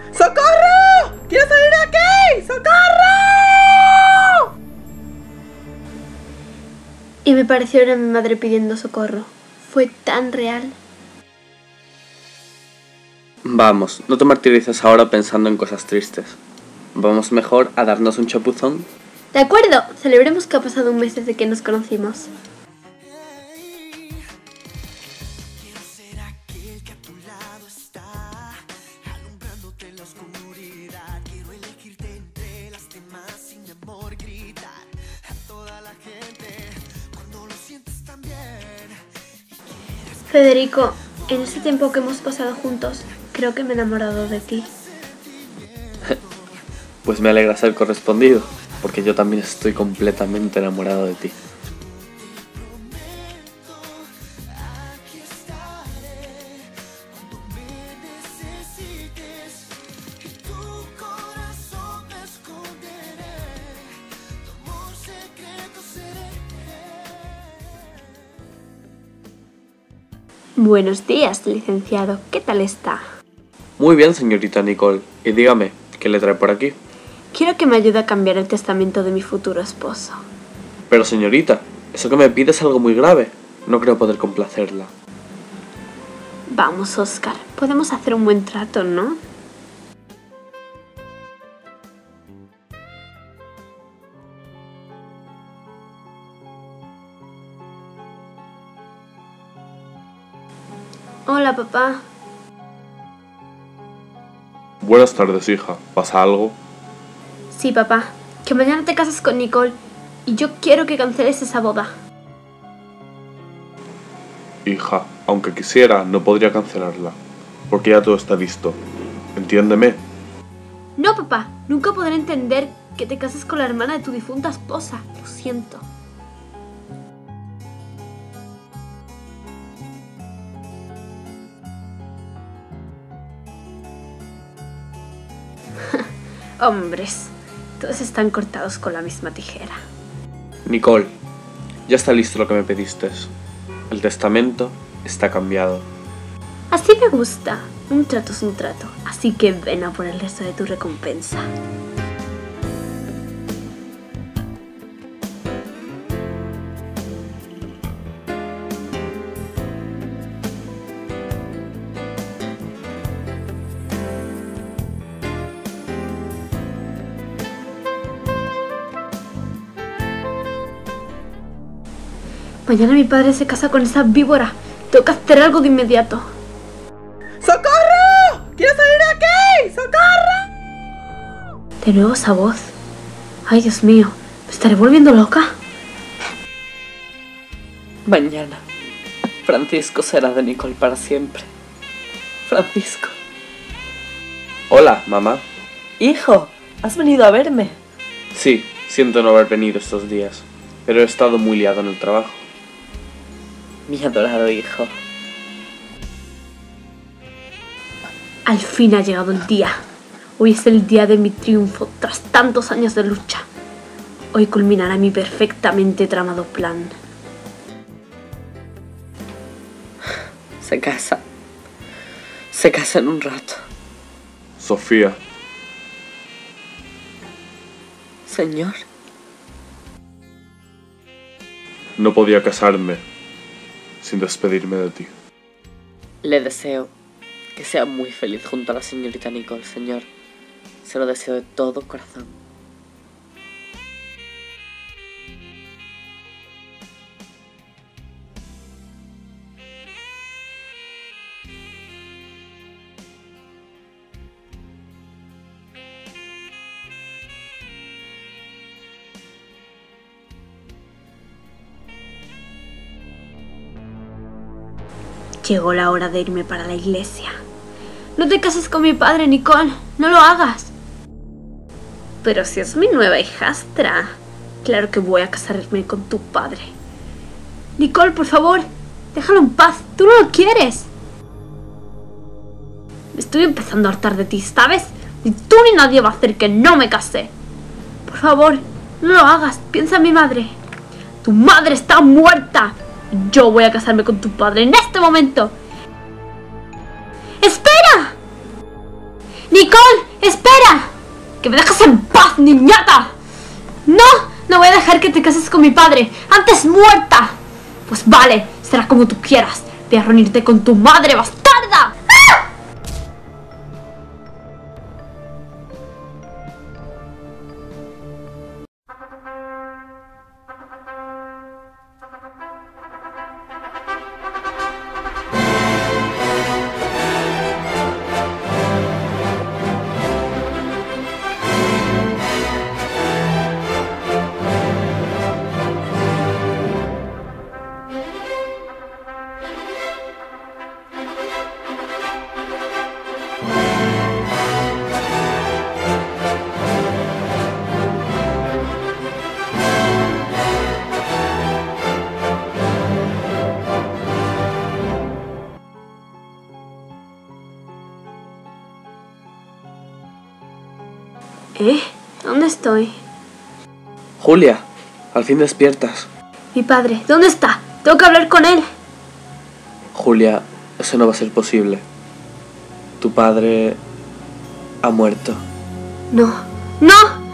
¡Socorro! ¡Quiero salir de aquí! ¡Socorro! Y me pareció ver a mi madre pidiendo socorro. Fue tan real. Vamos, no te martirices ahora pensando en cosas tristes. Vamos mejor a darnos un chapuzón. De acuerdo, celebremos que ha pasado un mes desde que nos conocimos. Federico, en ese tiempo que hemos pasado juntos, creo que me he enamorado de ti. Pues me alegra ser correspondido, porque yo también estoy completamente enamorado de ti. Buenos días, licenciado. ¿Qué tal está? Muy bien, señorita Nicole. Y dígame, ¿qué le trae por aquí? Quiero que me ayude a cambiar el testamento de mi futuro esposo. Pero señorita, eso que me pide es algo muy grave. No creo poder complacerla. Vamos, Oscar. Podemos hacer un buen trato, ¿no? Hola, papá. Buenas tardes, hija. ¿Pasa algo? Sí, papá. Que mañana te casas con Nicole y yo quiero que canceles esa boda. Hija, aunque quisiera, no podría cancelarla, porque ya todo está listo. Entiéndeme. No, papá. Nunca podré entender que te cases con la hermana de tu difunta esposa. Lo siento. Hombres, todos están cortados con la misma tijera. Nicole, ya está listo lo que me pediste. El testamento está cambiado. Así me gusta. Un trato es un trato. Así que ven a por el resto de tu recompensa. Mañana mi padre se casa con esa víbora. Tengo que hacer algo de inmediato. ¡Socorro! ¡Quiero salir de aquí! ¡Socorro! De nuevo esa voz. Ay, Dios mío. ¿Me estaré volviendo loca? Mañana, Francisco será de Nicole para siempre. Francisco. Hola, mamá. Hijo, ¿has venido a verme? Sí, siento no haber venido estos días, pero he estado muy liado en el trabajo. Mi adorado hijo. Al fin ha llegado el día. Hoy es el día de mi triunfo tras tantos años de lucha. Hoy culminará mi perfectamente tramado plan. Se casa. Se casa en un rato. Sofía, Señor. no podía casarme sin despedirme de ti. Le deseo que sea muy feliz junto a la señorita Nicole, señor. Se lo deseo de todo corazón. Llegó la hora de irme para la iglesia. No te cases con mi padre, Nicole. No lo hagas. Pero si es mi nueva hijastra, claro que voy a casarme con tu padre. Nicole, por favor, déjalo en paz. Tú no lo quieres. Me estoy empezando a hartar de ti, ¿sabes? Ni tú ni nadie va a hacer que no me case. Por favor, no lo hagas. Piensa en mi madre. Tu madre está muerta. Yo voy a casarme con tu padre en este momento. ¡Espera! ¡Nicole! ¡Espera! ¡Que me dejes en paz, niñata! ¡No! No voy a dejar que te cases con mi padre. ¡Antes muerta! Pues vale, será como tú quieras. Voy a reunirte con tu madre, bastarda. ¡Ah! ¿Dónde estoy? Julia, al fin despiertas. Mi padre, ¿dónde está? Tengo que hablar con él. Julia, eso no va a ser posible. Tu padre ha muerto. No, no.